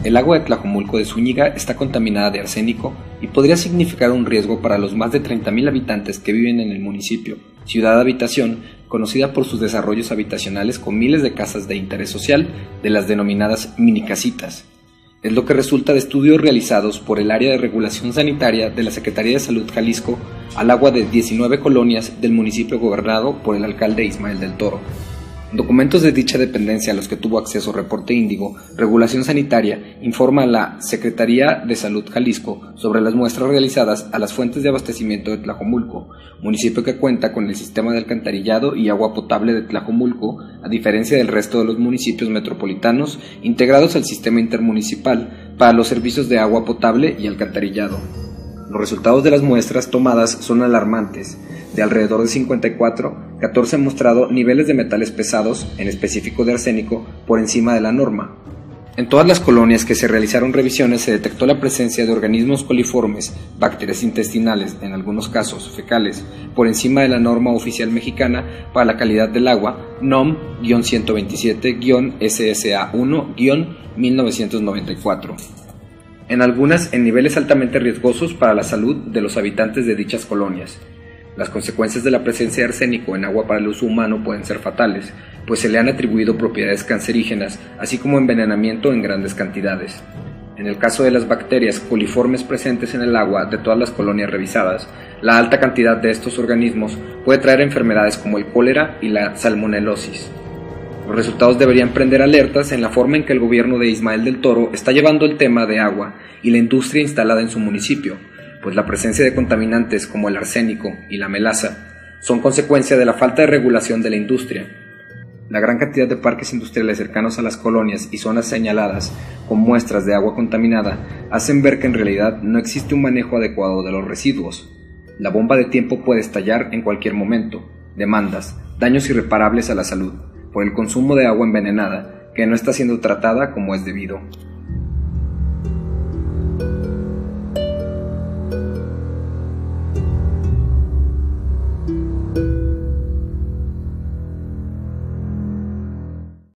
el agua de Tlajomulco de Zúñiga está contaminada de arsénico y podría significar un riesgo para los más de 30.000 habitantes que viven en el municipio, ciudad de habitación, conocida por sus desarrollos habitacionales con miles de casas de interés social, de las denominadas minicasitas. Es lo que resulta de estudios realizados por el Área de Regulación Sanitaria de la Secretaría de Salud Jalisco al agua de 19 colonias del municipio gobernado por el alcalde Ismael del Toro. En documentos de dicha dependencia a los que tuvo acceso Reporte Índigo, Regulación Sanitaria informa a la Secretaría de Salud Jalisco sobre las muestras realizadas a las fuentes de abastecimiento de Tlajomulco, municipio que cuenta con el sistema de alcantarillado y agua potable de Tlajomulco, a diferencia del resto de los municipios metropolitanos integrados al sistema intermunicipal para los servicios de agua potable y alcantarillado. Los resultados de las muestras tomadas son alarmantes. De alrededor de 54, 14 han mostrado niveles de metales pesados, en específico de arsénico, por encima de la norma. En todas las colonias que se realizaron revisiones se detectó la presencia de organismos coliformes, bacterias intestinales, en algunos casos fecales, por encima de la norma oficial mexicana para la calidad del agua NOM-127-SSA1-1994. En algunas en niveles altamente riesgosos para la salud de los habitantes de dichas colonias. Las consecuencias de la presencia de arsénico en agua para el uso humano pueden ser fatales, pues se le han atribuido propiedades cancerígenas, así como envenenamiento en grandes cantidades. En el caso de las bacterias coliformes presentes en el agua de todas las colonias revisadas, la alta cantidad de estos organismos puede traer enfermedades como el cólera y la salmonelosis. Los resultados deberían prender alertas en la forma en que el gobierno de Ismael del Toro está llevando el tema de agua y la industria instalada en su municipio, pues la presencia de contaminantes como el arsénico y la melaza son consecuencia de la falta de regulación de la industria. La gran cantidad de parques industriales cercanos a las colonias y zonas señaladas con muestras de agua contaminada hacen ver que en realidad no existe un manejo adecuado de los residuos. La bomba de tiempo puede estallar en cualquier momento. Demandas, daños irreparables a la salud por el consumo de agua envenenada que no está siendo tratada como es debido.